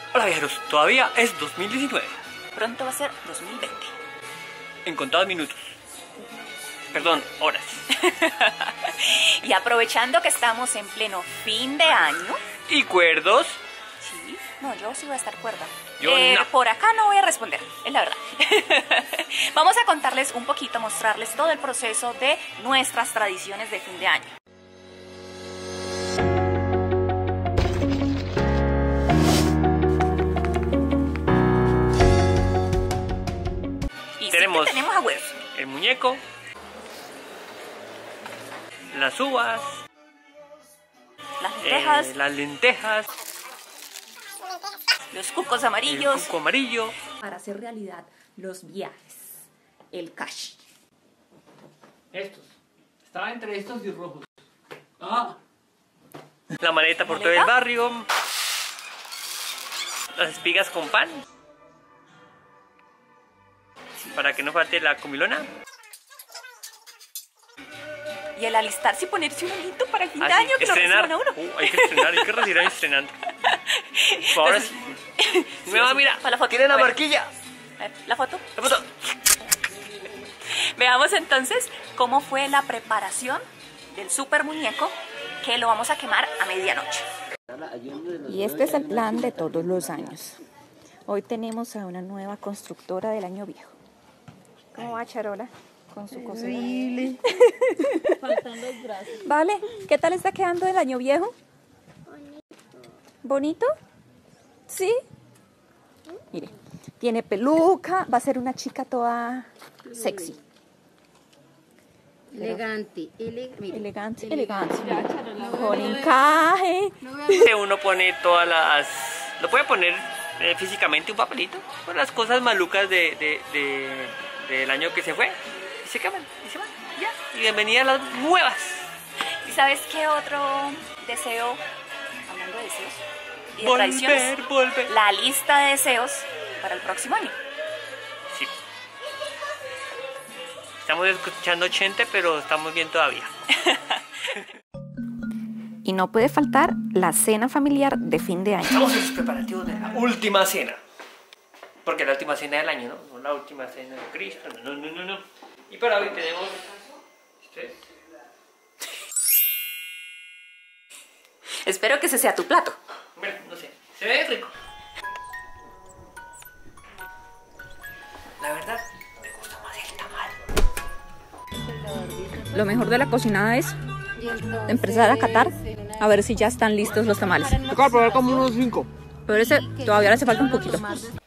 Hola viajeros, todavía es 2019. Pronto va a ser 2020. En contados minutos. Perdón, horas. Y aprovechando que estamos en pleno fin de año. ¿Y cuerdos? Sí, no, yo sí voy a estar cuerda. Yo no. Por acá no voy a responder, es la verdad. Vamos a contarles un poquito, mostrarles todo el proceso de nuestras tradiciones de fin de año. Y Tenemos agüeros. el muñeco, las uvas, Las lentejas, los cucos amarillos. el cuco amarillo. Para hacer realidad los viajes, el cash. Estos. Estaba entre estos y rojos. Ah. La maleta por todo el barrio. Las espigas con pan. Para que no falte la comilona. Y el alistarse y ponerse un hilito para el fin de Ah, sí, año, que estrenar. lo reciban a uno. Hay que estrenar, hay que recibir estrenando. Ahora sí. Me va, mira. Para la foto. Tiene la A ver. marquilla. ¿La foto? La foto. Veamos entonces cómo fue la preparación del super muñeco, que lo vamos a quemar a medianoche. Y este es el plan de todos los años. Hoy tenemos a una nueva constructora del año viejo. ¿Cómo va, Charola? Con su cocina. Faltan los brazos. Vale, ¿qué tal está quedando el año viejo? ¿Bonito? ¿Sí? Mire, tiene peluca, va a ser una chica toda sexy. Elegante, Elegante, elegante. Con encaje. Uno pone todas las... Lo puede poner físicamente un papelito con las cosas malucas del año que se fue. Y se queman, y se van, ya. Y bienvenida a las nuevas. ¿Y sabes qué otro deseo, hablando de deseos y de Volver, tradiciones? volver. La lista de deseos para el próximo año. Sí. Estamos escuchando Chente, pero estamos bien todavía. Y no puede faltar la cena familiar de fin de año. Estamos en los preparativos de la última cena. Porque la última cena del año, ¿no? No la última cena de Cristo, no. Y para hoy tenemos... ¿Ustedes? Espero que ese sea tu plato. Bueno, no sé, se ve rico. La verdad, me gusta más el tamal. Lo mejor de la cocinada es empezar a catar a ver si ya están listos los tamales. Toca probar como unos 5. Pero ese todavía le hace falta un poquito.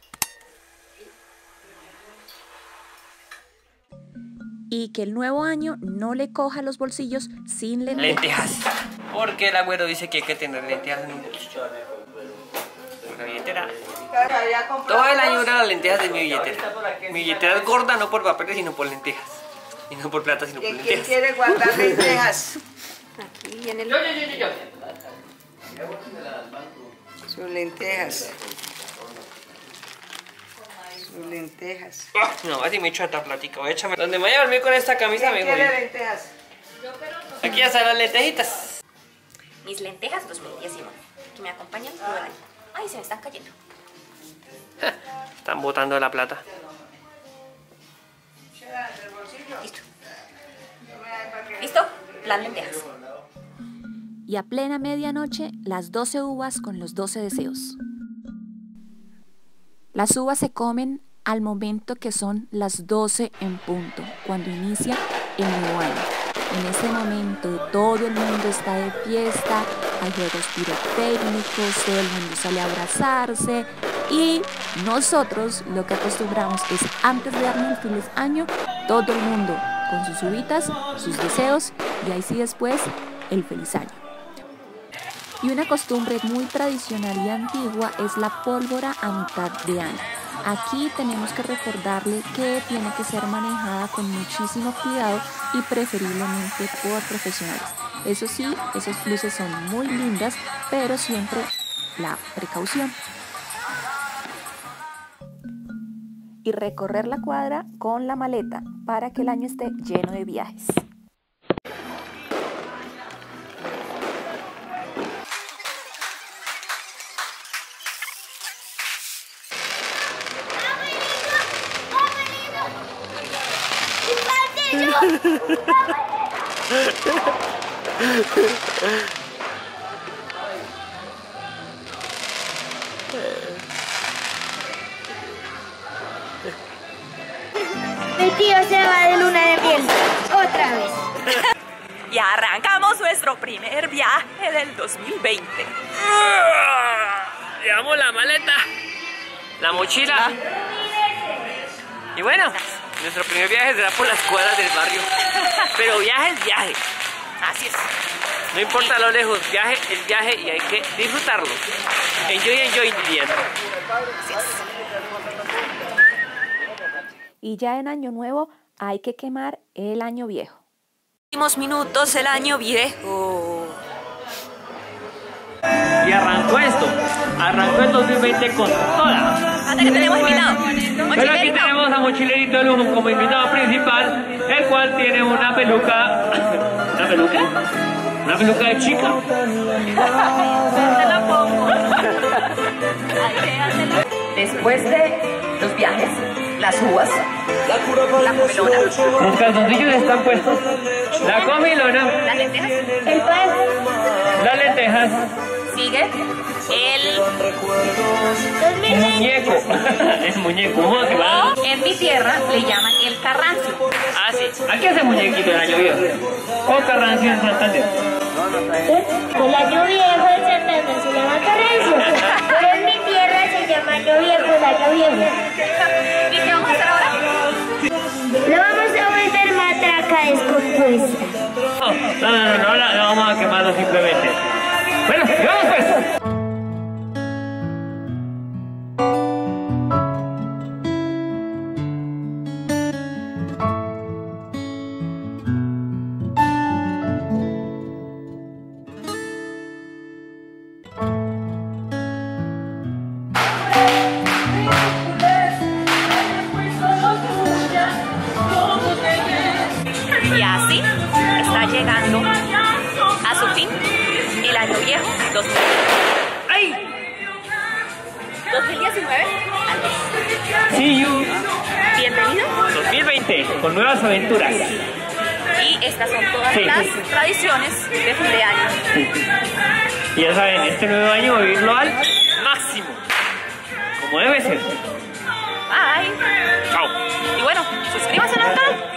Y que el nuevo año no le coja los bolsillos sin lentejas. Porque el agüero dice que hay que tener lentejas en un bolsillo. Una billetera. Todo el año eran las lentejas de mi billetera. Mi billetera es gorda no por papeles, sino por lentejas. Y no por plata, sino por lentejas. ¿Quién quiere guardar lentejas? Aquí viene el... Yo. Sus lentejas. Sus lentejas. No, así me echo esta plática. Voy a echarme. Donde me voy a dormir con esta camisa ¿Quién mejor. quiere lentejas? Aquí ya están las lentejitas. Mis lentejas 2019, que me acompañan todo el año. Ay, se me están cayendo. Están botando la plata. Listo. ¿Listo? Plan lentejas. Y a plena medianoche, las 12 uvas con los 12 deseos. Las uvas se comen al momento que son las 12 en punto, cuando inicia el nuevo año. En ese momento todo el mundo está de fiesta, hay juegos pirotécnicos, todo el mundo sale a abrazarse y nosotros lo que acostumbramos es antes de darnos el feliz año, todo el mundo con sus uvitas, sus deseos y ahí sí después el feliz año. Y una costumbre muy tradicional y antigua es la pólvora a mitad de año. Aquí tenemos que recordarle que tiene que ser manejada con muchísimo cuidado y preferiblemente por profesionales. Eso sí, esas luces son muy lindas, pero siempre la precaución. Y recorrer la cuadra con la maleta para que el año esté lleno de viajes. Mi tío se va de luna de miel otra vez. Y arrancamos nuestro primer viaje del 2020. Llevamos la maleta, la mochila. Y bueno, nuestro primer viaje será por las cuadras del barrio. Pero viaje es viaje. Así es. No importa lo lejos, viaje es viaje y hay que disfrutarlo. Enjoy, dirían. Así es. Y ya en Año Nuevo hay que quemar el año viejo. Últimos minutos el año viejo. Y arrancó esto. Arrancó el 2020 con toda. Fíjate que tenemos invitado. Pero aquí tenemos a Mochilerito de Lujo como invitado principal, el cual tiene una peluca. ¿Una peluca? ¿Una peluca de chica? Te la pongo. Después de los viajes, las uvas, la comilona, Los calzoncillos están puestos. La comilona, las lentejas, El pan. las lentejas, sigue el... muñeco. Es muñeco. ¿Cómo se va? O en mi tierra le llaman el carrancio. Ah, sí. Aquí hace muñequito el año viejo. Con Carrancio en Santander. El año viejo en Santander se llama carrancio. Pero en mi tierra se llama año viejo, el año viejo. ¿Y qué vamos a hacer ahora? Lo vamos a volver matraca descompuesta. No, la vamos a quemarlo simplemente. Bueno, vamos pues. Y así está llegando a su fin el año viejo 2019. ¡Ay! 2019. See you. Bienvenido. 2020 con nuevas aventuras. Y estas son todas Sí. las tradiciones de fin de año. Y ya saben, este nuevo año vivirlo al máximo. Como debe ser. Bye. Chao. Y bueno, suscríbanse al canal.